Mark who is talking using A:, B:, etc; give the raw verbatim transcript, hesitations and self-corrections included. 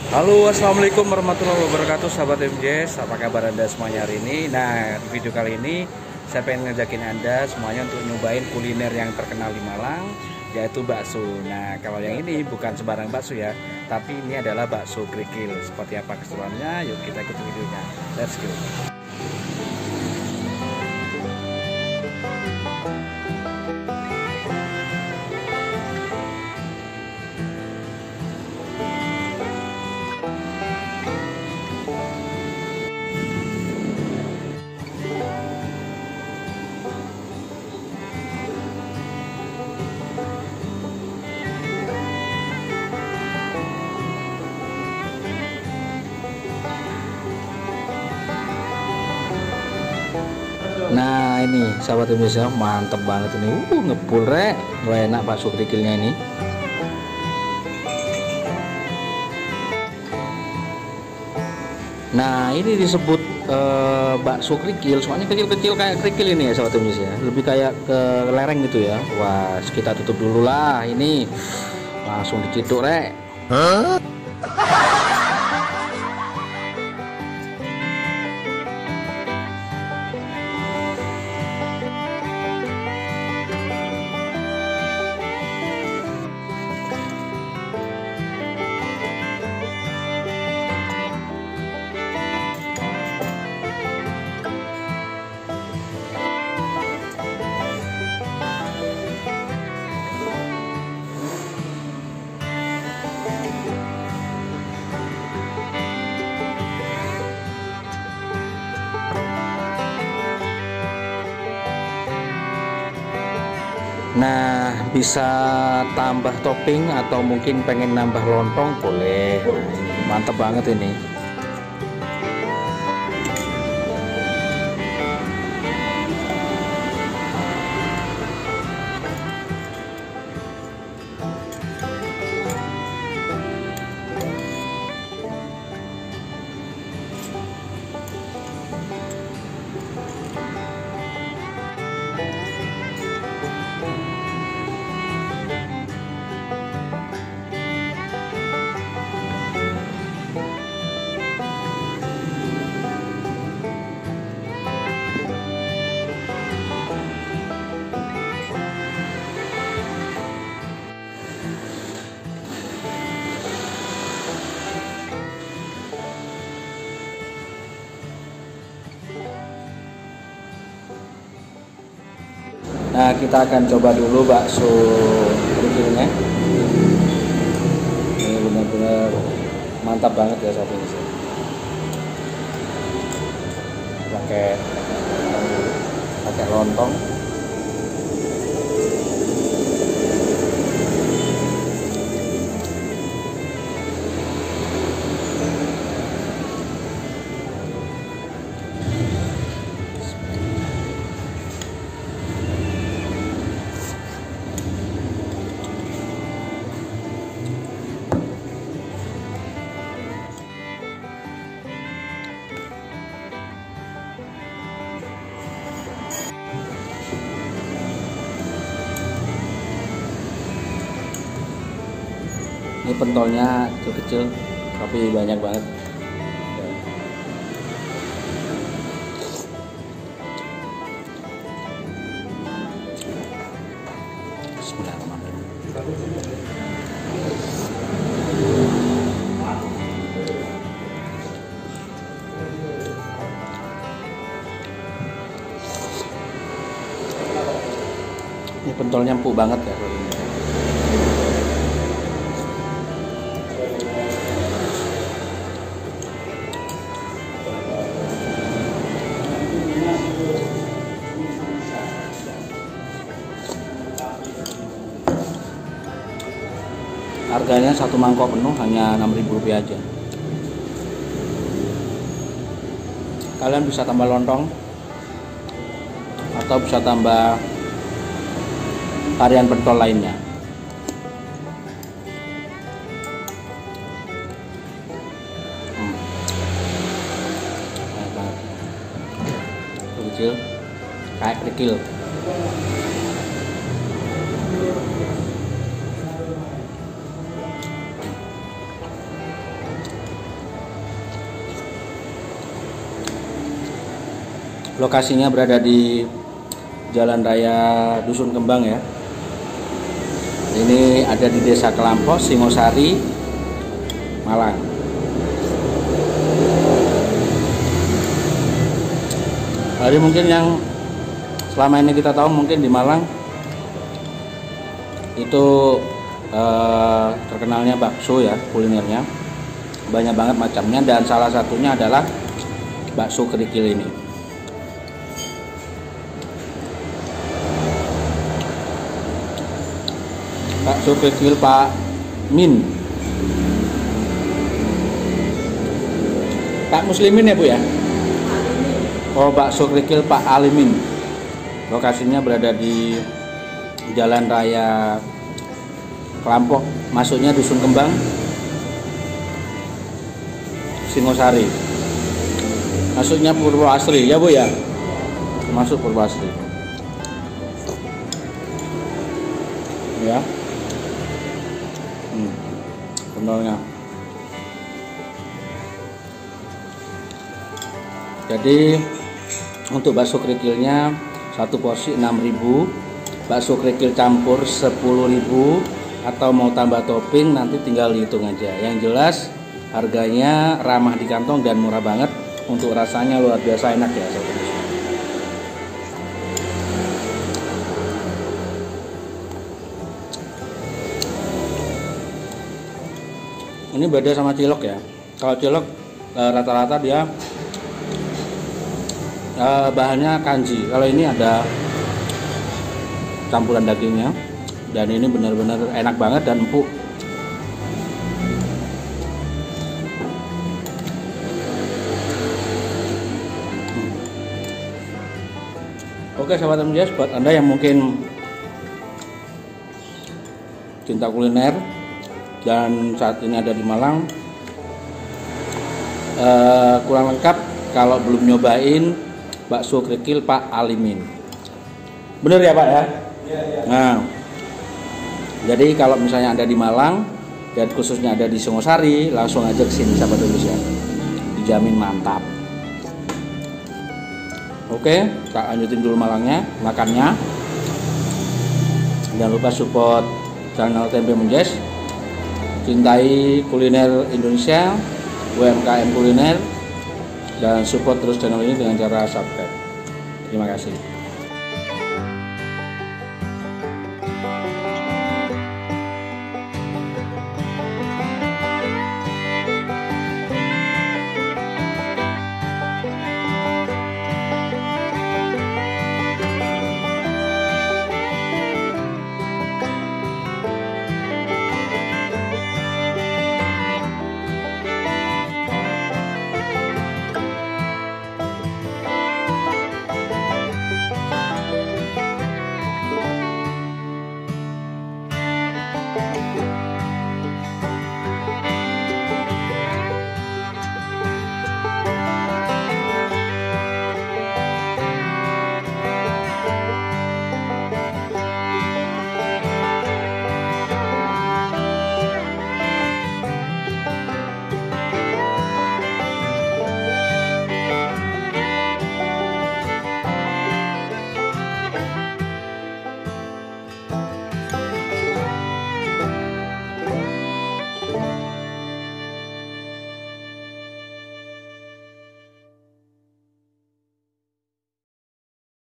A: Halo, assalamualaikum warahmatullahi wabarakatuh, sahabat M J S. Apa kabar Anda semuanya hari ini? Nah, di video kali ini saya pengen ngajakin Anda semuanya untuk nyobain kuliner yang terkenal di Malang, yaitu bakso. Nah, kalau yang ini bukan sembarang bakso ya, tapi ini adalah bakso kerikil. Seperti apa keseruannya? Yuk kita ikuti videonya. Let's go. Nah ini sahabat Indonesia, mantep banget ini, uh ngepul rek, wah enak bakso kerikilnya ini. Nah ini disebut uh, bakso kerikil, soalnya kecil-kecil kayak kerikil ini ya sahabat Indonesia, lebih kayak ke lereng gitu ya. Wah kita tutup dulu lah, ini langsung diciduk rek. Huh? Nah bisa tambah topping atau mungkin pengen nambah lontong boleh. Nah, ini mantep banget ini. Nah kita akan coba dulu bakso kerikilnya. Ini benar-benar mantap banget ya saat ini sih. Pakai pakai lontong. Ini pentolnya kecil-kecil tapi banyak banget. Bismillahirrahmanirrahim. Ini pentolnya empuk banget ya. Harganya satu mangkok penuh hanya enam ribu rupiah aja. Kalian bisa tambah lontong atau bisa tambah varian pentol lainnya. Hmm. Kecil kayak kerikil. Lokasinya berada di Jalan Raya Dusun Kembang ya. Ini ada di Desa Kelampok, Singosari, Malang. Jadi mungkin yang selama ini kita tahu mungkin di Malang itu eh, terkenalnya bakso ya, kulinernya banyak banget macamnya, dan salah satunya adalah bakso kerikil ini. Bakso kerikil Pak Min, Pak Muslimin ya Bu ya? Oh, bakso kerikil Pak Alimin. Lokasinya berada di Jalan Raya Kelampok, masuknya Dusun Kembang, Singosari. Masuknya Purwoasri ya Bu ya? Masuk Purwoasri. Ya. Hmm. Benarnya. Jadi untuk bakso kerikilnya satu porsi enam ribu, bakso kerikil campur sepuluh ribu, atau mau tambah topping nanti tinggal dihitung aja. Yang jelas harganya ramah di kantong dan murah banget. Untuk rasanya luar biasa enak ya sobat. Ini beda sama cilok ya. Kalau cilok rata-rata dia Uh, bahannya kanji. Kalau ini ada campuran dagingnya, dan ini benar-benar enak banget dan empuk. hmm. Oke sahabat M J S, buat Anda yang mungkin cinta kuliner dan saat ini ada di Malang, uh, kurang lengkap kalau belum nyobain bakso kerikil Pak Alimin. Bener ya Pak ya? Iya, iya. Nah, jadi kalau misalnya Anda di Malang dan khususnya ada di Singosari, langsung aja ke sini sahabat Indonesia. Dijamin mantap. Oke, kita lanjutin dulu Malangnya, makannya. Jangan lupa support channel Tempe Menjes. Cintai kuliner Indonesia, U M K M kuliner, dan support terus channel ini dengan cara subscribe. Terima kasih.